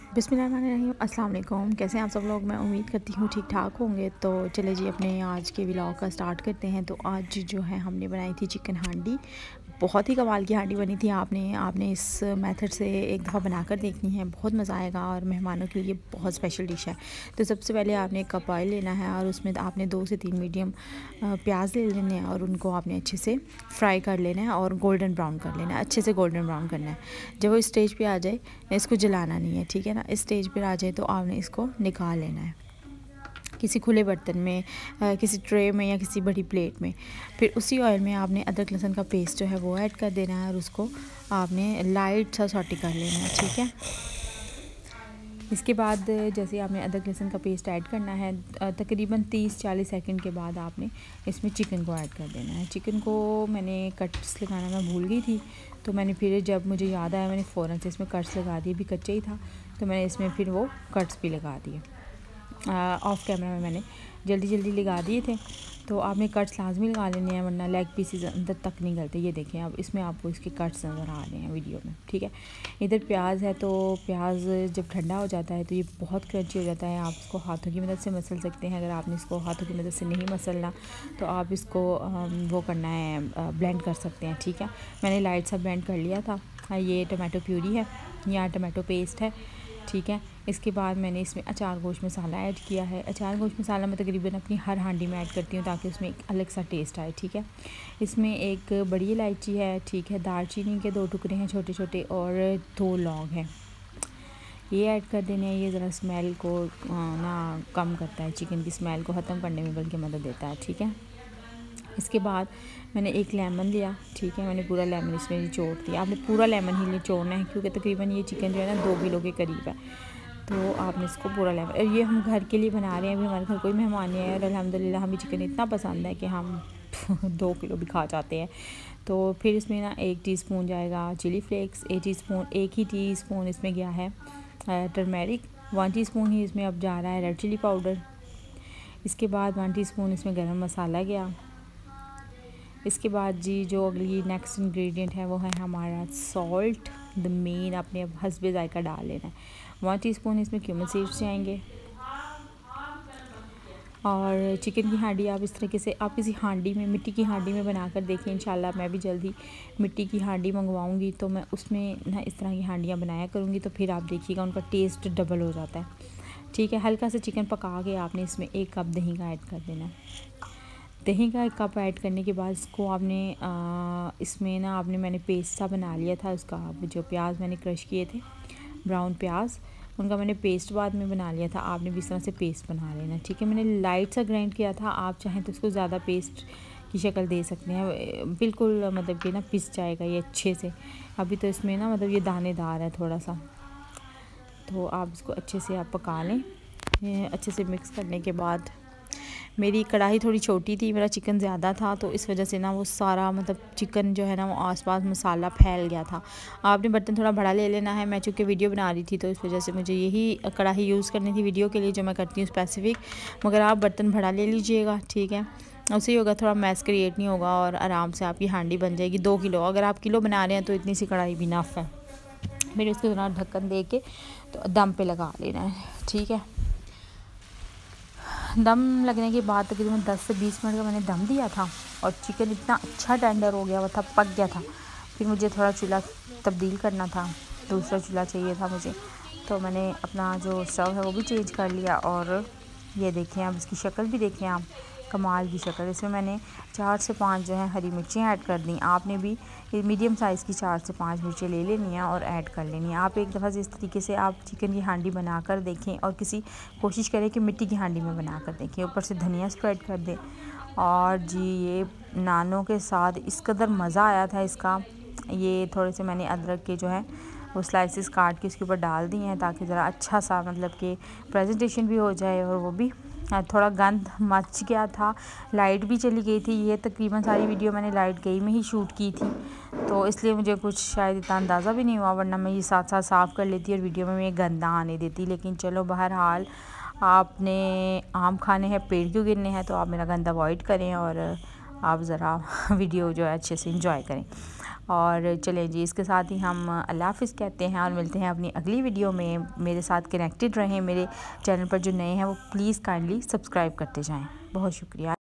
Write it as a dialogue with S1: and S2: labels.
S1: बिस्मिल्लाहिर्रहमानिर्रहीम, अस्सलाम वालेकुम। कैसे हैं आप सब लोग? मैं उम्मीद करती हूँ ठीक ठाक होंगे। तो चले जी अपने आज के व्लॉग का स्टार्ट करते हैं। तो आज जो है हमने बनाई थी चिकन हांडी। बहुत ही कमाल की हांडी बनी थी। आपने इस मेथड से एक दफ़ा बनाकर देखनी है, बहुत मज़ा आएगा और मेहमानों के लिए बहुत स्पेशल डिश है। तो सबसे पहले आपने एक कप ऑयल लेना है और उसमें आपने 2 से 3 मीडियम प्याज ले लेने हैं और उनको आपने अच्छे से फ्राई कर लेना है और गोल्डन ब्राउन कर लेना है, अच्छे से गोल्डन ब्राउन करना है। जब वो इस स्टेज पे आ जाए, इसको जलाना नहीं है, ठीक है ना। इस स्टेज पर आ जाए तो आपने इसको निकाल लेना है किसी खुले बर्तन में, किसी ट्रे में या किसी बड़ी प्लेट में। फिर उसी ऑयल में आपने अदरक लहसुन का पेस्ट जो है वो ऐड कर देना है और उसको आपने लाइट सा सॉटे कर लेना है, ठीक है। इसके बाद जैसे आपने अदरक लहसुन का पेस्ट ऐड करना है, तकरीबन 30-40 सेकंड के बाद आपने इसमें चिकन को ऐड कर देना है। चिकन को मैंने कट्स लगाना मैं भूल गई थी, तो मैंने फिर जब मुझे याद आया मैंने फ़ौरन से इसमें कट्स लगा दिए। भी कच्चे ही था तो मैंने इसमें फिर वो कट्स भी लगा दिए। ऑफ कैमरा में मैंने जल्दी लगा दिए थे। तो आपने कट्स लाजमी लगा लेने हैं, वरना लेग पीसेस अंदर तक नहीं गलते। ये देखें, अब इसमें आपको इसके कट्स नज़र आ रहे हैं वीडियो में, ठीक है। इधर प्याज है, तो प्याज जब ठंडा हो जाता है तो ये बहुत क्रंची हो जाता है। आप इसको हाथों की मदद से मसल सकते हैं। अगर आपने इसको हाथों की मदद से नहीं मसलना तो आप इसको वो करना है, ब्लेंड कर सकते हैं, ठीक है। मैंने लाइट सा ब्लेंड कर लिया था। ये टमाटो प्यूरी है या टमाटो पेस्ट है, ठीक है। इसके बाद मैंने इसमें अचार गोश्त मसाला ऐड किया है। अचार गोश्त मसाला मैं तकरीबन अपनी हर हांडी में ऐड करती हूँ ताकि उसमें एक अलग सा टेस्ट आए, ठीक है। इसमें एक बड़ी इलायची है, ठीक है। दालचीनी के 2 टुकड़े हैं छोटे छोटे और 2 लौंग हैं, ये ऐड कर देने हैं। ये ज़रा स्मेल को ना कम करता है, चिकन की स्मेल को ख़त्म करने में बल्कि मदद देता है, ठीक है। इसके बाद मैंने एक लेमन लिया, ठीक है। मैंने पूरा लेमन इसमें निचोड़ दिया। आपने पूरा लेमन ही निचोड़ना है क्योंकि तकरीबन ये चिकन जो है ना 2 किलो के करीब है, तो आपने इसको पूरा लेमन। और ये हम घर के लिए बना रहे हैं, अभी हमारे घर कोई मेहमान नहीं है और अल्हम्दुलिल्लाह हमें चिकन इतना पसंद है कि हम 2 किलो भी खा जाते हैं। तो फिर इसमें ना 1 टीस्पून जाएगा चिली फ्लेक्स, 1 ही टीस्पून इसमें गया है टर्मेरिक, 1 टीस्पून ही इसमें अब जा रहा है रेड चिली पाउडर। इसके बाद 1 टीस्पून इसमें गरम मसाला गया। इसके बाद जी जो अगली नेक्स्ट इंग्रेडिएंट है वो है हमारा सॉल्ट, द मेन। आपने अब हस्बे जायका डाल लेना है। 1 टीस्पून इसमें क्यूमिन सीड्स जाएंगे। और चिकन की हांडी आप इस तरीके से आप किसी हांडी में, मिट्टी की हांडी में बनाकर देखें। इंशाल्लाह मैं भी जल्दी मिट्टी की हांडी मंगवाऊंगी तो मैं उसमें ना इस तरह की हांडियाँ बनाया करूँगी, तो फिर आप देखिएगा उनका टेस्ट डबल हो जाता है, ठीक है। हल्का सा चिकन पका के आपने इसमें 1 कप दही का ऐड कर देना है। दही का 1 कप ऐड करने के बाद इसको आपने इसमें ना मैंने पेस्ट सा बना लिया था उसका। जो प्याज मैंने क्रश किए थे, ब्राउन प्याज, उनका मैंने पेस्ट बाद में बना लिया था। आपने भी इस तरह से पेस्ट बना लेना, ठीक है। मैंने लाइट सा ग्राइंड किया था, आप चाहें तो इसको ज़्यादा पेस्ट की शक्ल दे सकते हैं, बिल्कुल मतलब कि ना पिस जाएगा ये अच्छे से। अभी तो इसमें ना मतलब ये दानेदार है थोड़ा सा, तो आप इसको अच्छे से आप पका लें। अच्छे से मिक्स करने के बाद, मेरी कढ़ाई थोड़ी छोटी थी, मेरा चिकन ज़्यादा था, तो इस वजह से ना वो सारा मतलब चिकन जो है ना वो आसपास मसाला फैल गया था। आपने बर्तन थोड़ा बड़ा ले लेना है। मैं चूँकि वीडियो बना रही थी तो इस वजह से मुझे यही कढ़ाई यूज़ करनी थी वीडियो के लिए, जो मैं करती हूँ स्पेसिफ़िक। मगर आप बर्तन बड़ा ले लीजिएगा, ठीक है। उससे ही होगा, थोड़ा मैस क्रिएट नहीं होगा और आराम से आपकी हांडी बन जाएगी 2 किलो। अगर आप किलो बना रहे हैं तो इतनी सी कढ़ाई भी इनफ है। फिर इसको थोड़ा ढक्कन दे के तो दम पे लगा लेना है, ठीक है। दम लगने के बाद तकरीबन 10 से 20 मिनट का मैंने दम दिया था और चिकन इतना अच्छा टेंडर हो गया हुआ था, पक गया था। फिर मुझे थोड़ा चूल्हा तब्दील करना था, दूसरा चूल्हा चाहिए था मुझे, तो मैंने अपना जो स्टव है वो भी चेंज कर लिया। और ये देखें, अब इसकी शक्ल भी देखें आप, कमाल की शक्ल। इसमें मैंने 4 से 5 जो है हरी मिर्चें ऐड कर दी। आपने भी मीडियम साइज़ की 4 से 5 मिर्चें ले लेनी है और ऐड कर लेनी है। आप एक दफ़ा से इस तरीके से आप चिकन की हांडी बना कर देखें और कोशिश करें कि मिट्टी की हांडी में बना कर देखें। ऊपर से धनिया स्प्रेड कर दें। और जी ये नानों के साथ इस कदर मज़ा आया था इसका। ये थोड़े से मैंने अदरक के जो है वो स्लाइसेस काट के इसके ऊपर डाल दिए हैं ताकि ज़रा अच्छा सा मतलब कि प्रेजेंटेशन भी हो जाए। और वो भी थोड़ा गंद मच गया था, लाइट भी चली गई थी। ये तकरीबन सारी वीडियो मैंने लाइट गई में ही शूट की थी, तो इसलिए मुझे कुछ शायद इतना अंदाज़ा भी नहीं हुआ, वरना मैं ये साथ साथ साफ़ कर लेती और वीडियो में मैं गंदा आने देती। लेकिन चलो, बहरहाल आपने आम खाने हैं, पेड़ क्यों गिरने हैं, तो आप मेरा गंदा अवॉइड करें और आप ज़रा वीडियो जो है अच्छे से इंजॉय करें। और चलें जी, इसके साथ ही हम अल्लाह हाफ़िज़ कहते हैं और मिलते हैं अपनी अगली वीडियो में। मेरे साथ कनेक्टेड रहें। मेरे चैनल पर जो नए हैं वो प्लीज़ काइंडली सब्सक्राइब करते जाएँ। बहुत शुक्रिया।